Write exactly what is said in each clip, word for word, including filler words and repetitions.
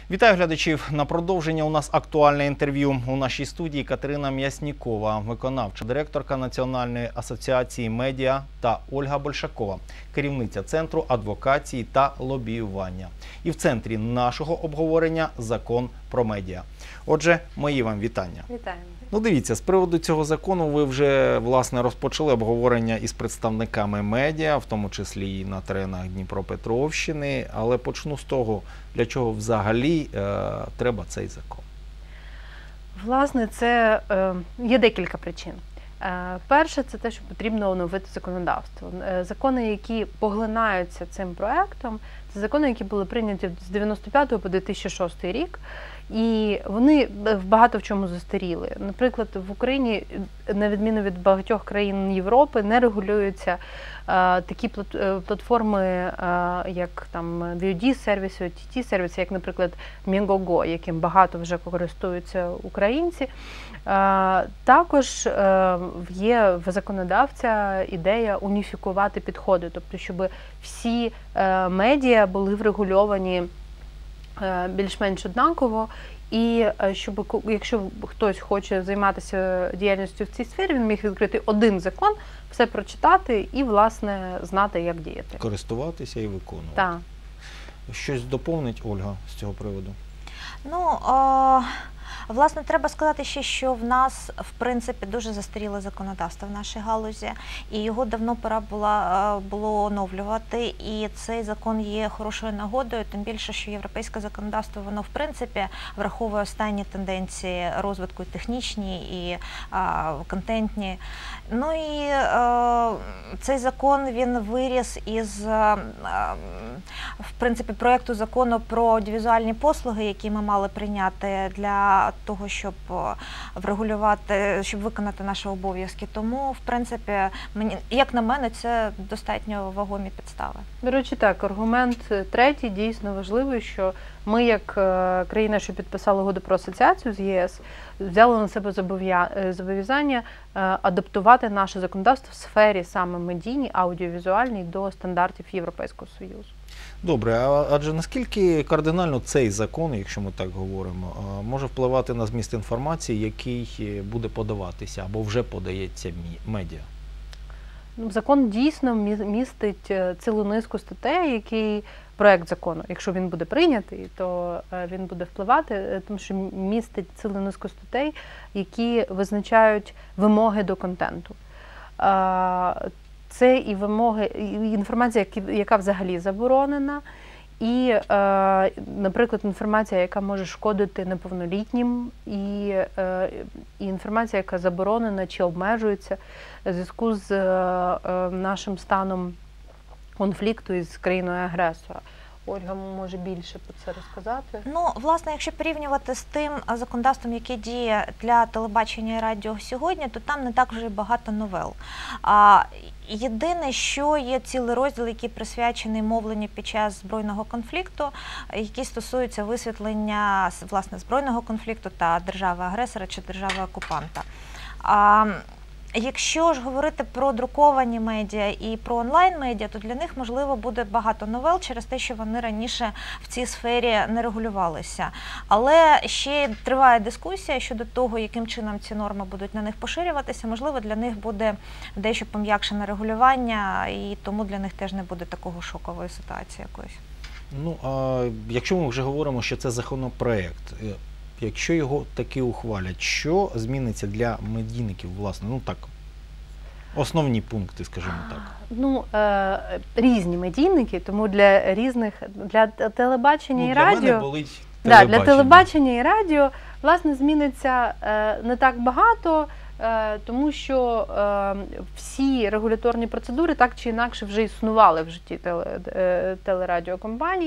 Вітаю глядачів! На продовження у нас актуальне інтерв'ю. У нашій студії Катерина М'яснікова, виконавча директорка Національної асоціації медіа, та Ольга Большакова, керівниця Центру адвокації та лобіювання. І в центрі нашого обговорення – закон про медіа. Отже, мої вам вітання. Вітаємо. Ну, дивіться, з приводу цього закону ви вже, власне, розпочали обговорення із представниками медіа, в тому числі і на теренах Дніпропетровщини. Але почну з того, для чого взагалі е, треба цей закон. Власне, це е, є декілька причин. Е, перше, це те, що потрібно оновити законодавство. Е, закони, які поглинаються цим проектом, це закони, які були прийняті з дев'яносто п'ятого по дві тисячі шостий рік. І вони багато в чому застаріли. Наприклад, в Україні, на відміну від багатьох країн Європи, не регулюються е, такі платформи, е, як там ві о ді-сервіси, о ті ті-сервіси, як, наприклад, Megogo, яким багато вже користуються українці. Е, також е, є в законодавця ідея уніфікувати підходи, тобто, щоб всі е, медіа були врегульовані більш-менш однаково, і щоб, якщо хтось хоче займатися діяльністю в цій сфері, він міг відкрити один закон, все прочитати і, власне, знати, як діяти. Користуватися і виконувати. Так. Щось доповнить Ольга з цього приводу? Ну, о... Власне, треба сказати ще, що в нас, в принципі, дуже застаріле законодавство в нашій галузі, і його давно пора була, було оновлювати, і цей закон є хорошою нагодою, тим більше, що європейське законодавство, воно, в принципі, враховує останні тенденції розвитку і технічні, і а, контентні. Ну і а, цей закон, він виріс із, а, в принципі, проєкту закону про аудіовізуальні послуги, які ми мали прийняти для того, щоб врегулювати, щоб виконати наші обов'язки. Тому, в принципі, мені, як на мене, це достатньо вагомі підстави. До речі, так, аргумент третій дійсно важливий, що ми, як країна, що підписала угоду про асоціацію з є ес, взяли на себе зобов'язання адаптувати наше законодавство в сфері саме медійній, аудіовізуальній до стандартів Європейського Союзу. Добре, адже наскільки кардинально цей закон, якщо ми так говоримо, може впливати на зміст інформації, який буде подаватися або вже подається медіа? Закон дійсно містить цілу низку статей, який проект закону, якщо він буде прийнятий, то він буде впливати, тому що містить цілу низку статей, які визначають вимоги до контенту. Це і вимоги, і інформація, яка взагалі заборонена, і, наприклад, інформація, яка може шкодити неповнолітнім, і, і інформація, яка заборонена чи обмежується в зв'язку з нашим станом конфлікту із країною-агресора. Ольга може більше про це розказати. Ну, власне, якщо порівнювати з тим законодавством, яке діє для телебачення і радіо сьогодні, то там не так вже багато новел. А єдине, що є цілий розділ, який присвячений мовленню під час збройного конфлікту, який стосується висвітлення, власне, збройного конфлікту та держави-агресора чи держави-окупанта. А якщо ж говорити про друковані медіа і про онлайн-медіа, то для них, можливо, буде багато новел через те, що вони раніше в цій сфері не регулювалися. Але ще триває дискусія щодо того, яким чином ці норми будуть на них поширюватися. Можливо, для них буде дещо пом'якшене регулювання, і тому для них теж не буде такого шокової ситуації якоїсь. Ну, а якщо ми вже говоримо, що це законопроект, якщо його таки ухвалять, що зміниться для медійників, власне, ну так, основні пункти, скажімо так? Ну, е, різні медійники, тому для різних, для телебачення ну, і для радіо... Для мене болить телебачення. Да, для телебачення і радіо, власне, зміниться е, не так багато, е, тому що е, всі регуляторні процедури так чи інакше вже існували в житті теле, е, телерадіокомпаній.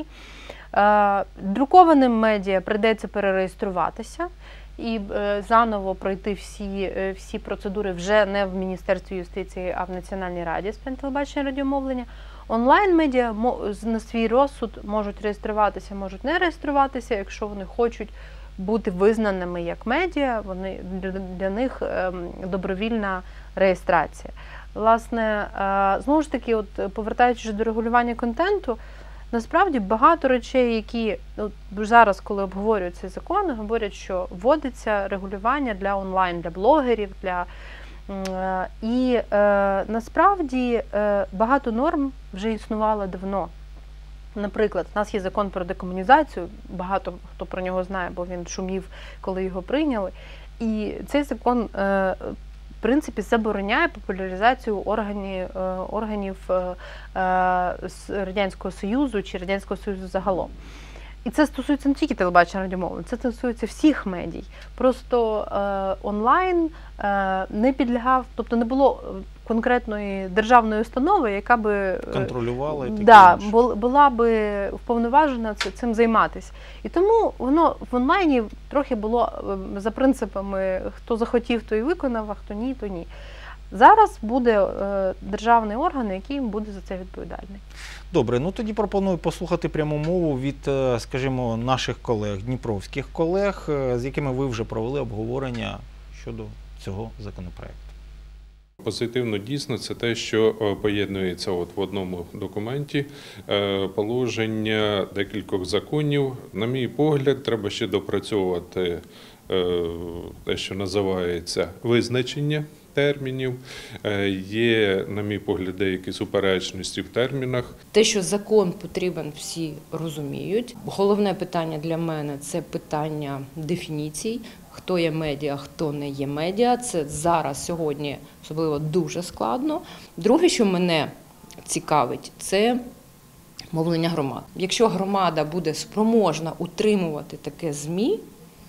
Друкованим медіа прийдеться перереєструватися і заново пройти всі, всі процедури вже не в Міністерстві юстиції, а в Національній раді з питань телебачення і радіомовлення. Онлайн-медіа на свій розсуд можуть реєструватися, можуть не реєструватися, якщо вони хочуть бути визнаними як медіа, вони, для них добровільна реєстрація. Власне, знову ж таки, от, повертаючись до регулювання контенту, Насправді багато речей, які от, зараз, коли обговорюють цей закон, говорять, що вводиться регулювання для онлайн, для блогерів, для е, і е, насправді е, багато норм вже існувало давно. Наприклад, у нас є закон про декомунізацію, багато хто про нього знає, бо він шумів, коли його прийняли. І цей закон, е, в принципі, забороняє популяризацію органів, е, органів е, е, Радянського Союзу чи Радянського Союзу загалом. І це стосується не тільки телебачення, радіомовлення, це стосується всіх медій. Просто е, онлайн е, не підлягав, тобто не було конкретної державної установи, яка би контролювала і таке да, інше. була би вповноважена цим займатися. І тому воно в онлайні трохи було за принципами, хто захотів, то і виконав, а хто ні, то ні. Зараз буде е, державний орган, який буде за це відповідальний. Добре, ну тоді пропоную послухати пряму мову від, скажімо, наших колег, дніпровських колег, з якими ви вже провели обговорення щодо цього законопроекту. Позитивно дійсно це те, що поєднується от в одному документі положення декількох законів. На мій погляд, треба ще допрацьовувати те, що називається визначення термінів. Є, на мій погляд, деякі суперечності в термінах. Те, що закон потрібен, всі розуміють. Головне питання для мене – це питання дефініцій. Хто є медіа, хто не є медіа. Це зараз, сьогодні, особливо дуже складно. Друге, що мене цікавить, це мовлення громад. Якщо громада буде спроможна утримувати таке ЗМІ,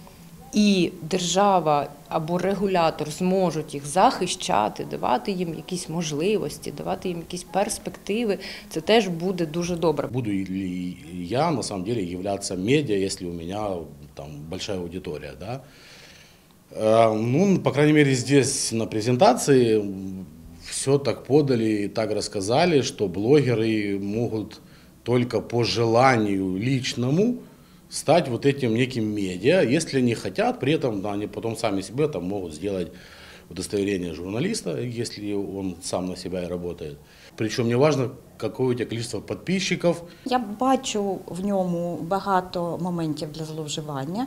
і держава або регулятор зможуть їх захищати, давати їм якісь можливості, давати їм якісь перспективи, це теж буде дуже добре. Буду ли я, на самом деле, являться медиа, если у меня там большая аудитория, да? Ну, по крайней мере, здесь на презентации все так подали и так рассказали, что блогеры могут только по желанию личному стать вот этим неким медиа, если они хотят, при этом да, они потом сами себе там могут сделать удостоверение журналиста, если он сам на себя и работает. Причем не важно, какое у тебя количество подписчиков. Я бачу в ньому багато моментів для зловживання.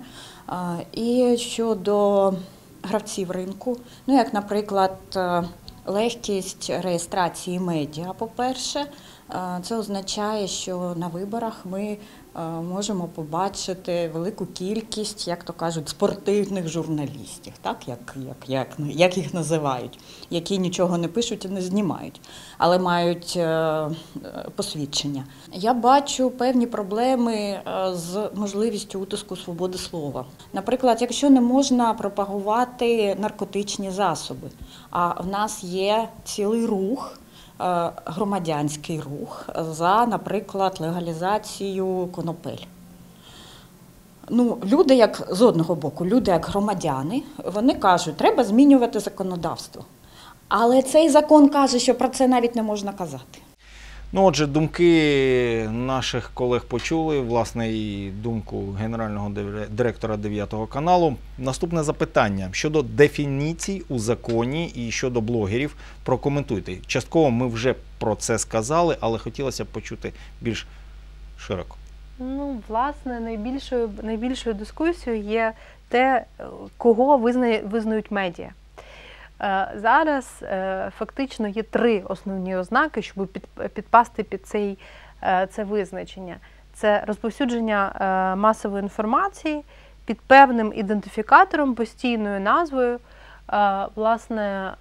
І щодо гравців ринку, ну як, наприклад, легкість реєстрації медіа, по-перше, це означає, що на виборах ми можемо побачити велику кількість, як то кажуть, спортивних журналістів, так, як, як, як, як їх називають, які нічого не пишуть і не знімають, але мають е, посвідчення. Я бачу певні проблеми з можливістю утиску свободи слова. Наприклад, якщо не можна пропагувати наркотичні засоби, а в нас є цілий рух, громадянський рух за, наприклад, легалізацію конопель. Ну, люди, як з одного боку, люди як громадяни, вони кажуть, треба змінювати законодавство. Але цей закон каже, що про це навіть не можна казати. Ну, отже, думки наших колег почули, власне, і думку генерального директора дев'ятого каналу. Наступне запитання щодо дефініцій у законі і щодо блогерів. Прокоментуйте. Частково ми вже про це сказали, але хотілося б почути більш широко. Ну, власне, найбільшою, найбільшою дискусією є те, кого визнає, визнають медіа. Зараз фактично є три основні ознаки, щоб підпасти під цей, це визначення. Це розповсюдження масової інформації під певним ідентифікатором, постійною назвою, власне,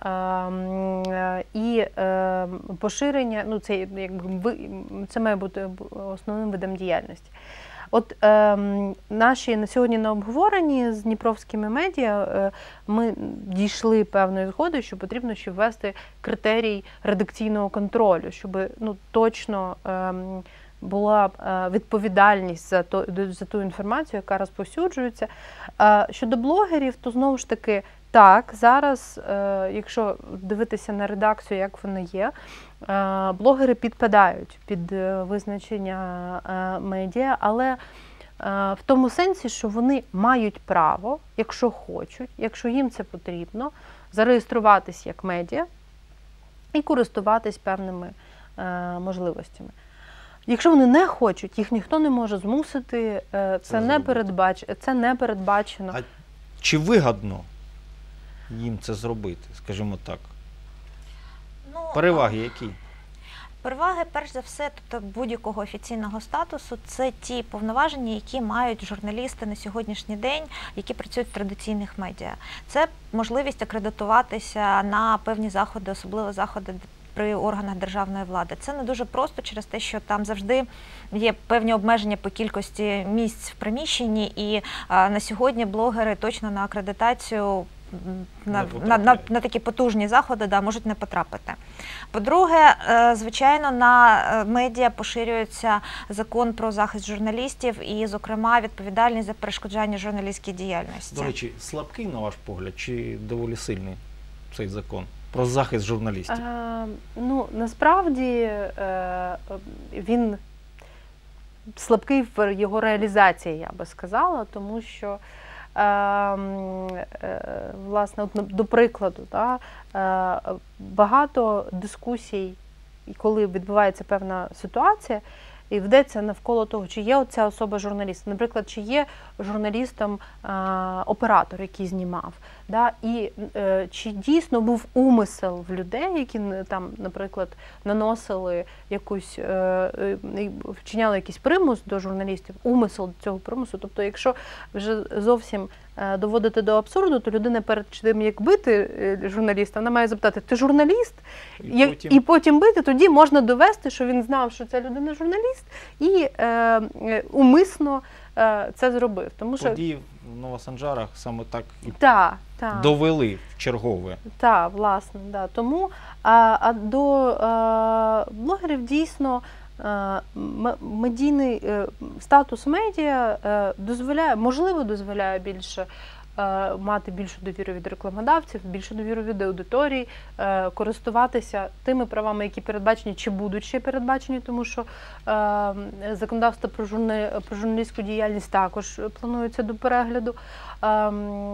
і поширення, ну це, якби, це має бути основним видом діяльності. От е, наші на сьогодні на обговоренні з дніпровськими медіа е, ми дійшли певної згоди, що потрібно ще ввести критерій редакційного контролю, щоб ну, точно е, була відповідальність за, то, за ту інформацію, яка розповсюджується. Е, щодо блогерів, то знову ж таки, так, зараз, е, якщо дивитися на редакцію, як вона є, е, блогери підпадають під визначення е, медіа, але е, в тому сенсі, що вони мають право, якщо хочуть, якщо їм це потрібно, зареєструватись як медіа і користуватись певними е, можливостями. Якщо вони не хочуть, їх ніхто не може змусити, це, це, не, зробити. передбач... це не передбачено. А чи вигідно їм це зробити, скажімо так? Ну, Переваги які? Переваги, перш за все, тобто будь-якого офіційного статусу, це ті повноваження, які мають журналісти на сьогоднішній день, які працюють в традиційних медіа. Це можливість акредитуватися на певні заходи, особливо заходи при органах державної влади. Це не дуже просто через те, що там завжди є певні обмеження по кількості місць в приміщенні, і а, на сьогодні блогери точно на акредитацію На, на, на, на такі потужні заходи да, можуть не потрапити. По-друге, звичайно, на медіа поширюється закон про захист журналістів і, зокрема, відповідальність за перешкоджання журналістській діяльності. До речі, слабкий, на ваш погляд, чи доволі сильний цей закон про захист журналістів? Е, ну, насправді е, він слабкий в його реалізації, я би сказала, тому що власне, от, до прикладу, да, багато дискусій, коли відбувається певна ситуація, і ведеться навколо того, чи є оця особа журналістом. Наприклад, чи є журналістом а, оператор, який знімав. Да? І е, чи дійсно був умисел в людей, які там, наприклад, наносили якусь, е, е, вчиняли якийсь примус до журналістів, умисел до цього примусу. Тобто, якщо вже зовсім е, доводити до абсурду, то людина перед тим, як бити е, журналіста, вона має запитати, ти журналіст? І, і, потім... і потім бити, тоді можна довести, що він знав, що ця людина журналіст, і е, умисно е, це зробив. Тому що події в Новосанжарах саме так і та, та. довели в чергове. Так, власне, да. Тому а, а до а, блогерів дійсно а, медійний а, статус медіа а, дозволяє, можливо, дозволяє більше а, мати більшу довіру від рекламодавців, більшу довіру від аудиторії, а, користуватися тими правами, які передбачені, чи будуть ще передбачені, тому що а, законодавство про, журна, про журналістську діяльність також планується до перегляду. А,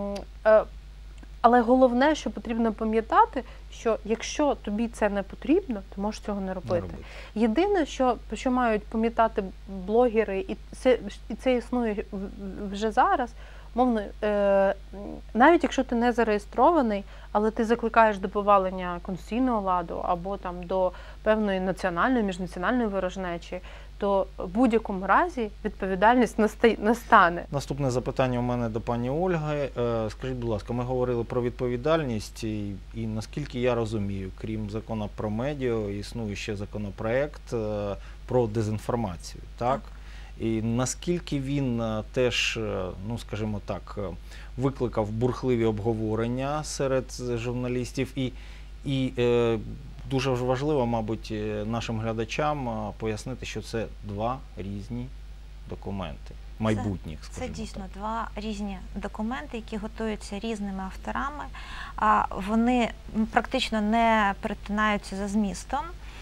а, Але головне, що потрібно пам'ятати, що якщо тобі це не потрібно, ти можеш цього не робити. Не робити. Єдине, що, що мають пам'ятати блогери, і це, і це існує вже зараз, мовно, е, навіть якщо ти не зареєстрований, але ти закликаєш до повалення конституційного ладу або там до певної національної, міжнаціональної ворожнечі, то в будь-якому разі відповідальність настане. Наступне запитання у мене до пані Ольги. Скажіть, будь ласка, ми говорили про відповідальність, і, і наскільки я розумію, крім закону про медіа, існує ще законопроект про дезінформацію, так? І наскільки він теж, ну скажімо так, викликав бурхливі обговорення серед журналістів, і, і е, дуже важливо, мабуть, нашим глядачам пояснити, що це два різні документи, майбутніх, скажімо так. Це дійсно два різні документи, які готуються різними авторами. А вони практично не перетинаються за змістом.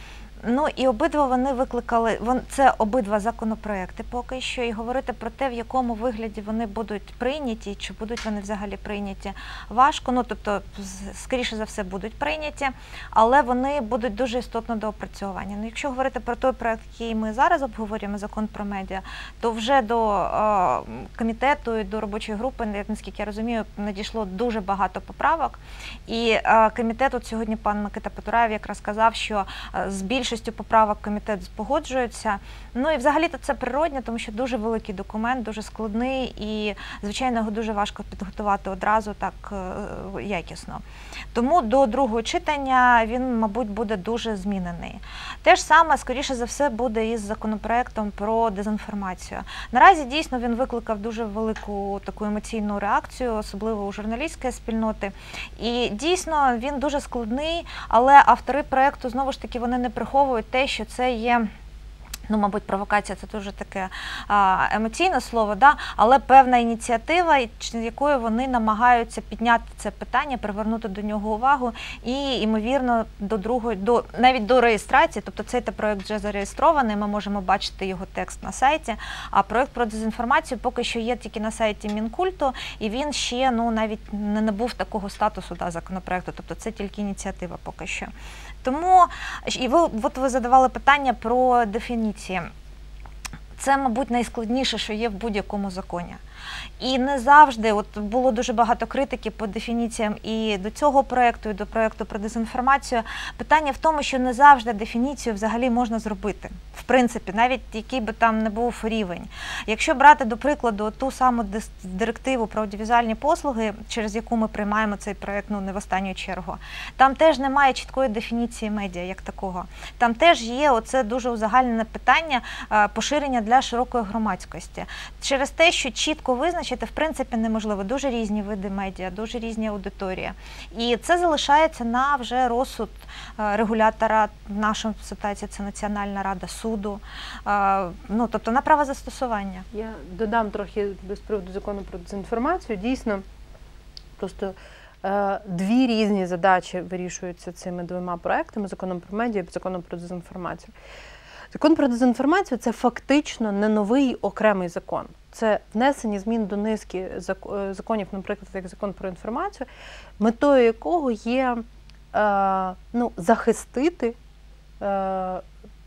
Ну і обидва вони викликали, це обидва законопроекти поки що, і говорити про те, в якому вигляді вони будуть прийняті, чи будуть вони взагалі прийняті, важко. Ну, тобто, скоріше за все, будуть прийняті, але вони будуть дуже істотно доопрацьовані. Ну, якщо говорити про той проект, який ми зараз обговорюємо, закон про медіа, то вже до е, комітету і до робочої групи, наскільки я розумію, надійшло дуже багато поправок. І е, комітет, от сьогодні пан Микита Потураєв якраз сказав, що е, з більшістю поправок комітет погоджується. Ну і взагалі-то це природне, тому що дуже великий документ, дуже складний і, звичайно, його дуже важко підготувати одразу так якісно. Тому до другого читання він, мабуть, буде дуже змінений. Те ж саме, скоріше за все, буде із законопроектом про дезінформацію. Наразі, дійсно, він викликав дуже велику таку емоційну реакцію, особливо у журналістської спільноти. І, дійсно, він дуже складний, але автори проекту, знову ж таки, вони не приховують те, що це є, ну, мабуть, провокація – це дуже таке а, емоційне слово, да? Але певна ініціатива, якою вони намагаються підняти це питання, привернути до нього увагу і, ймовірно, до другої, до, навіть до реєстрації, тобто цей проект вже зареєстрований, ми можемо бачити його текст на сайті, а проект про дезінформацію поки що є тільки на сайті Мінкульту, і він ще, ну, навіть не набув такого статусу, да, законопроекту, тобто це тільки ініціатива поки що. Тому, і ви, от ви задавали питання про дефініції. це, мабуть, найскладніше, що є в будь-якому законі. І не завжди, от було дуже багато критики по дефініціям і до цього проєкту, і до проєкту про дезінформацію. Питання в тому, що не завжди дефініцію взагалі можна зробити. В принципі, навіть який би там не був рівень. Якщо брати, до прикладу, ту саму директиву про аудіовізуальні послуги, через яку ми приймаємо цей проєкт, ну, не в останню чергу, там теж немає чіткої дефініції медіа як такого. Там теж є оце дуже узагальнене питання поширення для широкої громадськості. Через те, що чітко визначити, в принципі, неможливо. Дуже різні види медіа, дуже різні аудиторії. І це залишається на вже розсуд регулятора, в нашій ситуації це Національна рада, суду, ну, тобто на право застосування. Я додам трохи з приводу закону про дезінформацію. Дійсно, просто е, дві різні задачі вирішуються цими двома проектами, законом про медіа і законом про дезінформацію. Закон про дезінформацію – це фактично не новий окремий закон. Це внесення змін до низки законів, наприклад, як закон про інформацію, метою якого є е, ну, захистити е,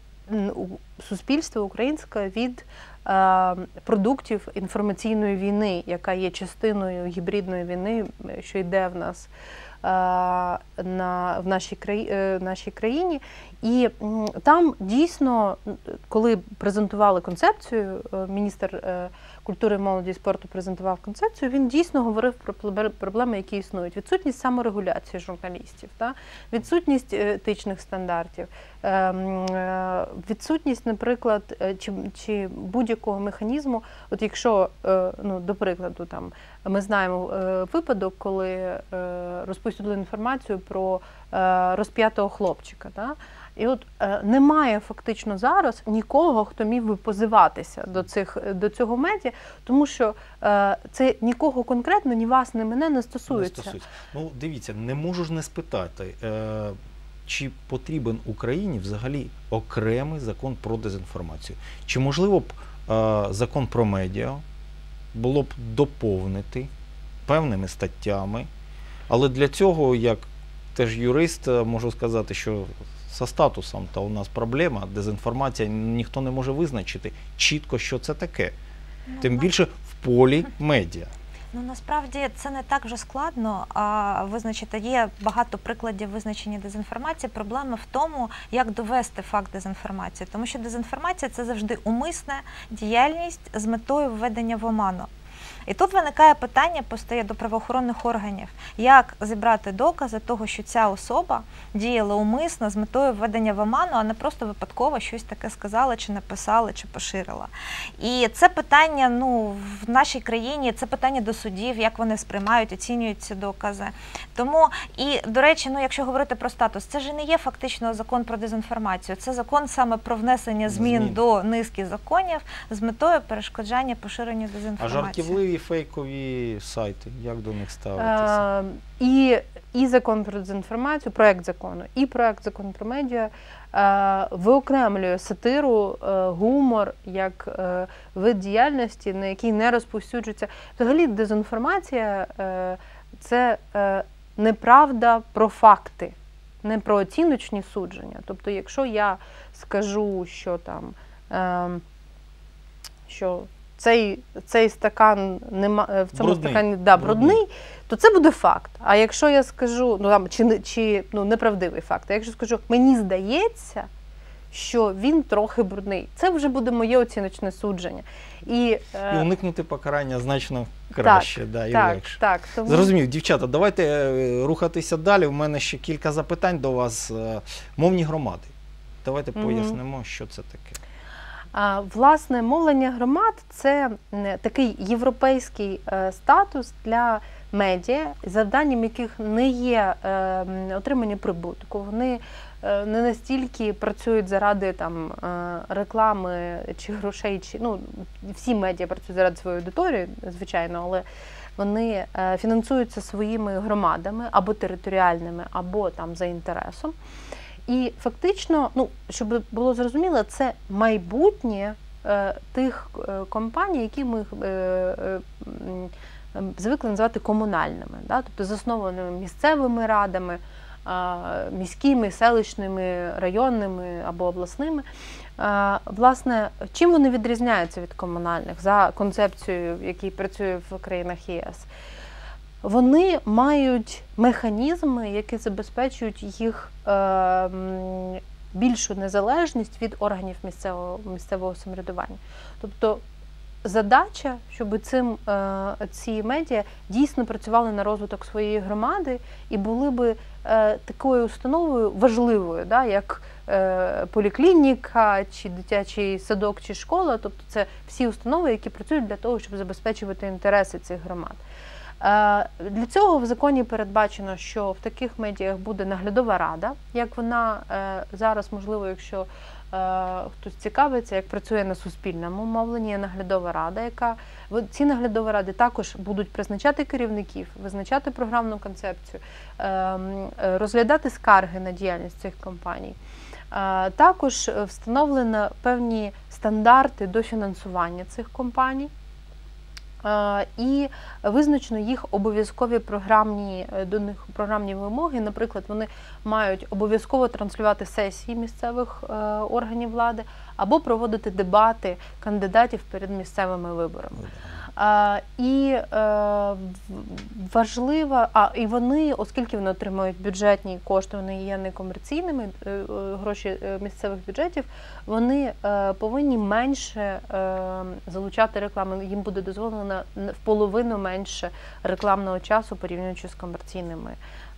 суспільство українське від е, продуктів інформаційної війни, яка є частиною гібридної війни, що йде в нас е, на, в нашій, краї, е, нашій країні. І м, там дійсно, коли презентували концепцію, е, міністр е, культури, молоді і спорту презентував концепцію, він дійсно говорив про проблеми, які існують. Відсутність саморегуляції журналістів, та? Відсутність етичних стандартів, відсутність, наприклад, чи, чи будь-якого механізму. От якщо, ну, до прикладу, там, ми знаємо випадок, коли розповсюдили інформацію про розп'ятого хлопчика. Та? І от е, немає фактично зараз нікого, хто міг би позиватися до, цих, до цього медіа, тому що е, це нікого конкретно, ні вас, ні мене не стосується. Не стосується. Ну, дивіться, не можу ж не спитати, е, чи потрібен Україні взагалі окремий закон про дезінформацію? Чи можливо б е, закон про медіа було б доповнити певними статтями, але для цього, як теж юрист, можу сказати, що за статусом та у нас проблема, дезінформація, ніхто не може визначити чітко, що це таке. Тим більше в полі медіа. Ну, насправді це не так вже складно а, визначити. Є багато прикладів визначення дезінформації. Проблема в тому, як довести факт дезінформації. Тому що дезінформація – це завжди умисна діяльність з метою введення в оману. І тут виникає питання, постає до правоохоронних органів, як зібрати докази того, що ця особа діяла умисно з метою введення в оману, а не просто випадково щось таке сказала, чи написала, чи поширила. І це питання, ну, в нашій країні, це питання до судів, як вони сприймають, оцінюють ці докази. Тому, і, до речі, ну, якщо говорити про статус, це ж не є фактично закон про дезінформацію, це закон саме про внесення змін, змін. до низки законів з метою перешкоджання поширенню дезінформації. А жартівливі фейкові сайти, як до них ставитися? Е, і, і закон про дезінформацію, проект закону, і проект закону про медіа е, виокремлює сатиру, е, гумор, як е, вид діяльності, на який не розповсюджується. Взагалі дезінформація е, – це е, неправда про факти, не про оціночні судження. Тобто, якщо я скажу, що там, е, що Цей, цей стакан нема, в цьому брудний. стакані да, брудний, брудний, то це буде факт. А якщо я скажу, ну там чи, чи ну, неправдивий факт, а якщо скажу, мені здається, що він трохи брудний, це вже буде моє оціночне судження. І, і уникнути покарання значно краще, так, да, і так, легше. Так, тому... Зрозумів, дівчата, давайте рухатися далі. У мене ще кілька запитань до вас. Мовні громади. Давайте mm-hmm. пояснимо, що це таке. Власне, мовлення громад – це такий європейський статус для медіа, завданням яких не є отримання прибутку. Вони не настільки працюють заради там, реклами чи грошей, чи, ну, всі медіа працюють заради своєї аудиторії, звичайно, але вони фінансуються своїми громадами або територіальними, або там за інтересом. І фактично, ну, щоб було зрозуміло, це майбутнє е, тих е, компаній, які ми е, е, звикли називати комунальними, да? Тобто заснованими місцевими радами, міськими, селищними, районними або обласними. Власне, чим вони відрізняються від комунальних за концепцією, який працює в країнах ЄС? Вони мають механізми, які забезпечують їх більшу незалежність від органів місцевого, місцевого самоврядування. Тобто задача, щоб цим, ці медіа дійсно працювали на розвиток своєї громади і були би такою установою важливою, да, як поліклініка, чи дитячий садок, чи школа. Тобто це всі установи, які працюють для того, щоб забезпечувати інтереси цих громад. Для цього в законі передбачено, що в таких медіях буде наглядова рада, як вона зараз, можливо, якщо хтось цікавиться, як працює на суспільному мовленні, є наглядова рада, яка ці наглядові ради також будуть призначати керівників, визначати програмну концепцію, розглядати скарги на діяльність цих компаній. Також встановлено певні стандарти до фінансування цих компаній. І визначено їх обов'язкові програмні, до них програмні вимоги. Наприклад, вони мають обов'язково транслювати сесії місцевих органів влади або проводити дебати кандидатів перед місцевими виборами. І важливо, а і вони, оскільки вони отримують бюджетні кошти, вони є некомерційними, гроші місцевих бюджетів, вони повинні менше залучати рекламу. Їм буде дозволено в половину менше рекламного часу, порівнюючи з комерційними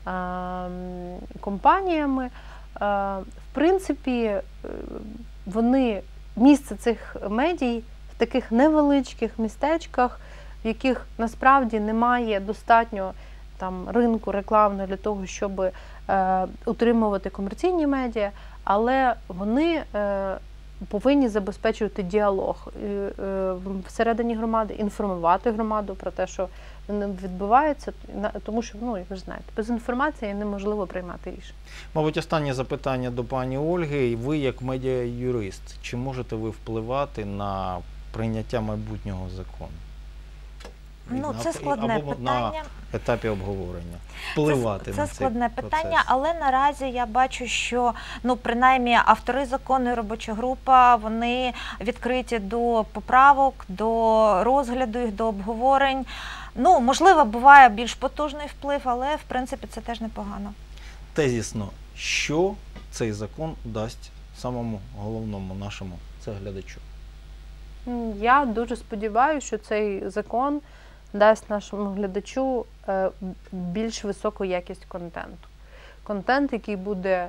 компаніями. В принципі, вони, місце цих медій в таких невеличких містечках, в яких насправді немає достатньо там ринку рекламного для того, щоб е, утримувати комерційні медіа, але вони е, повинні забезпечувати діалог е, е, всередині громади, інформувати громаду про те, що відбувається, тому що, ну, ви ж знаєте, без інформації неможливо приймати рішення. Мабуть, останнє запитання до пані Ольги. Ви, як медіа-юрист, чи можете ви впливати на прийняття майбутнього закону? Ну, це складне або питання. На етапі обговорення. Впливати це, на це цей складне процес. питання, але наразі я бачу, що, ну, принаймні, автори закону і робоча група, вони відкриті до поправок, до розгляду їх, до обговорень. Ну, можливо, буває більш потужний вплив, але, в принципі, це теж непогано. Тезісно, що цей закон дасть самому головному нашому це глядачу? Я дуже сподіваюся, що цей закон дасть нашому глядачу більш високу якість контенту. Контент, який буде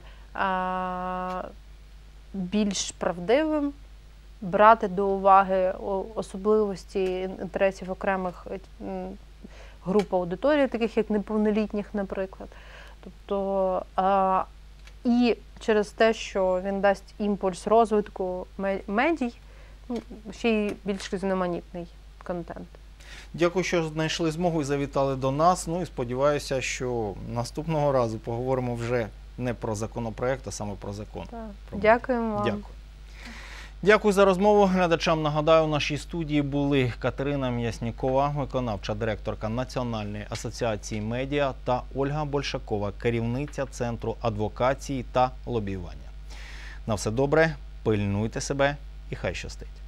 більш правдивим, брати до уваги особливості інтересів окремих груп аудиторії, таких як неповнолітніх, наприклад. Тобто, і через те, що він дасть імпульс розвитку медій, ще й більш різноманітний контент. Дякую, що знайшли змогу і завітали до нас. Ну і сподіваюся, що наступного разу поговоримо вже не про законопроект, а саме про закон. Так. Про... Дякуємо вам. Дякую. Дякую за розмову. Глядачам нагадаю, у нашій студії були Катерина М'яснікова, виконавча директорка Національної асоціації медіа, та Ольга Большакова, керівниця Центру адвокації та лобіювання. На все добре, пильнуйте себе і хай щастить.